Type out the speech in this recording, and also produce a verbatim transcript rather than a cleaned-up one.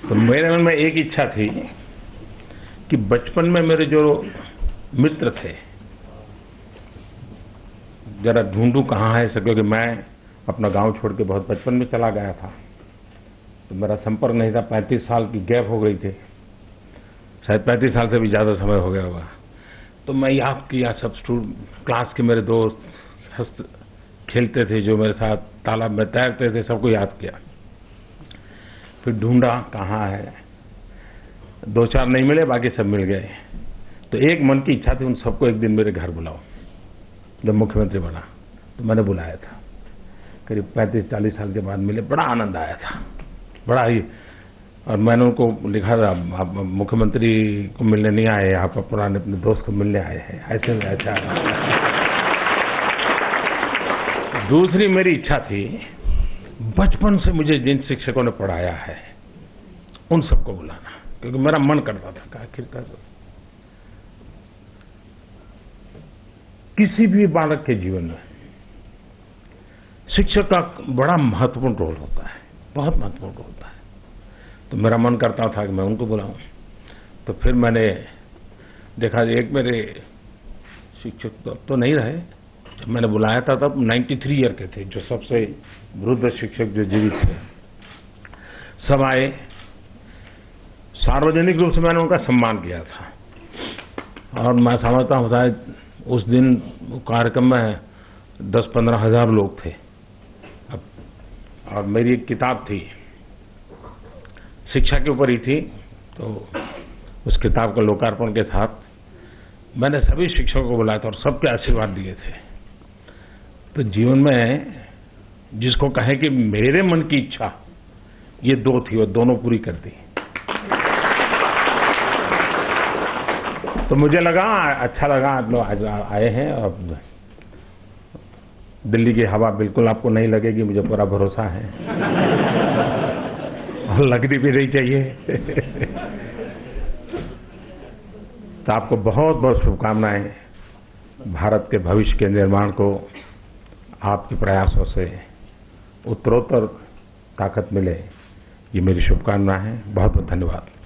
तो मेरे मन में एक इच्छा थी कि बचपन में मेरे जो मित्र थे जरा ढूंढूं कहाँ है सब, क्योंकि मैं अपना गांव छोड़ के बहुत बचपन में चला गया था, तो मेरा संपर्क नहीं था। पैंतीस साल की गैप हो गई थी, शायद पैंतीस साल से भी ज़्यादा समय हो गया होगा। तो मैं याद किया सब स्टूडेंट, क्लास के मेरे दोस्त खेलते थे जो मेरे साथ तालाब में तैरते थे, सबको याद किया। फिर ढूंढा कहाँ है, दो चार नहीं मिले, बाकी सब मिल गए। तो एक मन की इच्छा थी उन सबको एक दिन मेरे घर बुलाओ। जब मुख्यमंत्री बना तो मैंने बुलाया था, करीब पैंतीस चालीस साल के बाद मिले, बड़ा आनंद आया था, बड़ा ही। और मैंने उनको लिखा था, आप मुख्यमंत्री को मिलने नहीं आए, आप पुराने अपने दोस्त को मिलने आए हैं, ऐसे में अच्छा। दूसरी मेरी इच्छा थी, बचपन से मुझे जिन शिक्षकों ने पढ़ाया है उन सबको बुलाना, क्योंकि मेरा मन करता था कि आखिरकार किसी भी बालक के जीवन में शिक्षक का बड़ा महत्वपूर्ण रोल होता है, बहुत महत्वपूर्ण रोल होता है। तो मेरा मन करता था कि मैं उनको बुलाऊं। तो फिर मैंने देखा, एक मेरे शिक्षक तो, तो नहीं रहे, जब मैंने बुलाया था तब तिरानवे ईयर के थे, जो सबसे वृद्ध शिक्षक जो जीवित थे। सब आए, सार्वजनिक रूप से मैंने उनका सम्मान किया था। और मैं समझता हूँ उस दिन कार्यक्रम में दस पंद्रह हजार लोग थे। अब और मेरी एक किताब थी, शिक्षा के ऊपर ही थी, तो उस किताब का लोकार्पण के साथ मैंने सभी शिक्षकों को बुलाया था और सबके आशीर्वाद दिए थे। तो जीवन में जिसको कहे कि मेरे मन की इच्छा ये दो थी, वो दोनों पूरी कर दी। तो मुझे लगा अच्छा लगा, आप लोग आज आए हैं। और दिल्ली की हवा बिल्कुल आपको नहीं लगेगी, मुझे पूरा भरोसा है, और लगनी भी नहीं चाहिए। तो आपको बहुत बहुत शुभकामनाएं। भारत के भविष्य के निर्माण को आपके प्रयासों से उत्तरोत्तर ताकत मिले, ये मेरी शुभकामना है। बहुत बहुत धन्यवाद।